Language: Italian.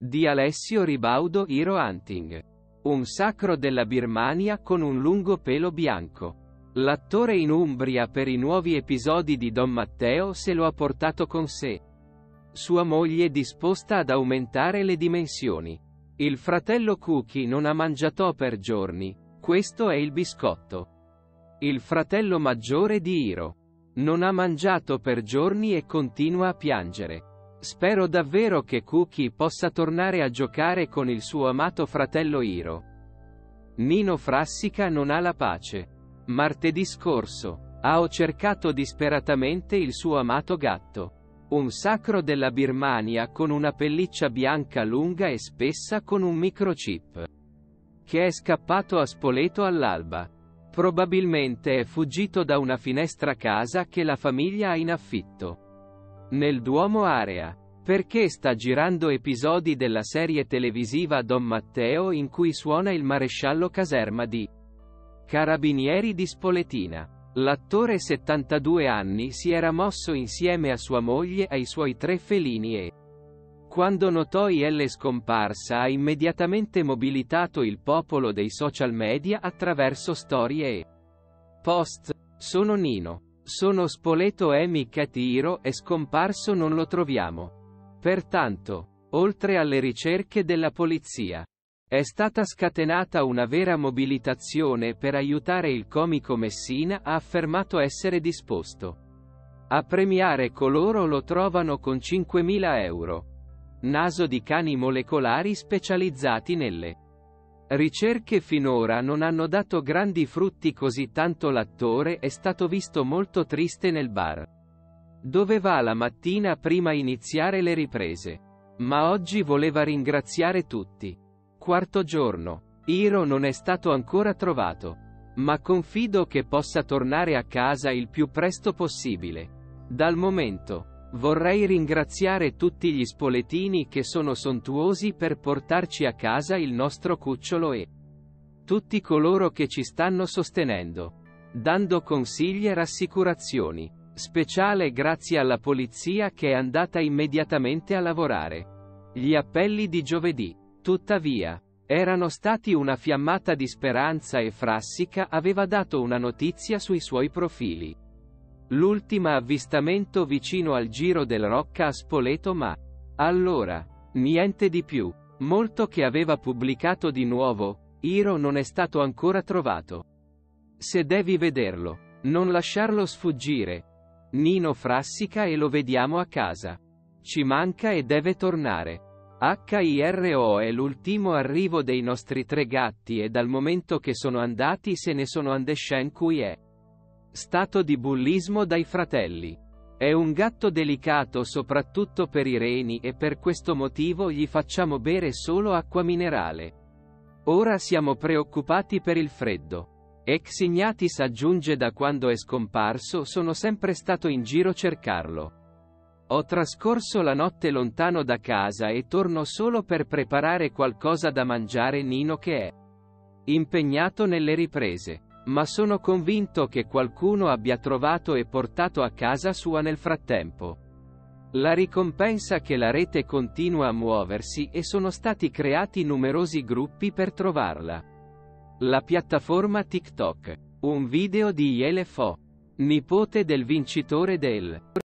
di Alessio Ribaudo. Hero Hunting. Un sacro della Birmania con un lungo pelo bianco. L'attore in Umbria per i nuovi episodi di Don Matteo se lo ha portato con sé. Sua moglie disposta ad aumentare le dimensioni. Il fratello Cookie non ha mangiato per giorni. Questo è il biscotto. Il fratello maggiore di Hiro. Non ha mangiato per giorni e continua a piangere. Spero davvero che Cookie possa tornare a giocare con il suo amato fratello Hiro. Nino Frassica non ha la pace. Martedì scorso, ha cercato disperatamente il suo amato gatto. Un sacro della Birmania con una pelliccia bianca lunga e spessa con un microchip. Che è scappato a Spoleto all'alba. Probabilmente è fuggito da una finestra casa che la famiglia ha in affitto. Nel Duomo area. Perché sta girando episodi della serie televisiva Don Matteo in cui suona il maresciallo Caserma di Carabinieri di Spoletina. L'attore 72 anni si era mosso insieme a sua moglie e ai suoi 3 felini e, quando notò IL scomparsa, ha immediatamente mobilitato il popolo dei social media attraverso storie e post. Sono Nino. Sono Spoleto e mi cat Hiro è scomparso, non lo troviamo. Pertanto, oltre alle ricerche della polizia, è stata scatenata una vera mobilitazione per aiutare il comico Messina. Ha affermato essere disposto a premiare coloro lo trovano con 5.000 euro. Naso di cani molecolari specializzati nelle ricerche finora non hanno dato grandi frutti, così tanto l'attore è stato visto molto triste nel bar dove va la mattina prima iniziare le riprese. Ma oggi voleva ringraziare tutti. Quarto giorno. Hiro non è stato ancora trovato. Ma confido che possa tornare a casa il più presto possibile. Dal momento. Vorrei ringraziare tutti gli spoletini che sono sontuosi per portarci a casa il nostro cucciolo e tutti coloro che ci stanno sostenendo, dando consigli e rassicurazioni. Speciale grazie alla polizia che è andata immediatamente a lavorare. Gli appelli di giovedì, tuttavia, erano stati una fiammata di speranza e Frassica aveva dato una notizia sui suoi profili. L'ultimo avvistamento vicino al Giro del Rocca a Spoleto, ma allora, niente di più. Molto che aveva pubblicato di nuovo. Hiro non è stato ancora trovato. Se devi vederlo, non lasciarlo sfuggire. Nino Frassica e lo vediamo a casa. Ci manca e deve tornare. HIRO è l'ultimo arrivo dei nostri 3 gatti e dal momento che sono andati se ne sono andescen cui è stato di bullismo dai fratelli. È un gatto delicato soprattutto per i reni e per questo motivo gli facciamo bere solo acqua minerale. Ora siamo preoccupati per il freddo. Ex Ignatis aggiunge: da quando è scomparso sono sempre stato in giro a cercarlo. Ho trascorso la notte lontano da casa e torno solo per preparare qualcosa da mangiare. Nino che è impegnato nelle riprese. Ma sono convinto che qualcuno abbia trovato e portato a casa sua nel frattempo. La ricompensa che la rete continua a muoversi e sono stati creati numerosi gruppi per trovarla. La piattaforma TikTok. Un video di Yele Fo, nipote del vincitore del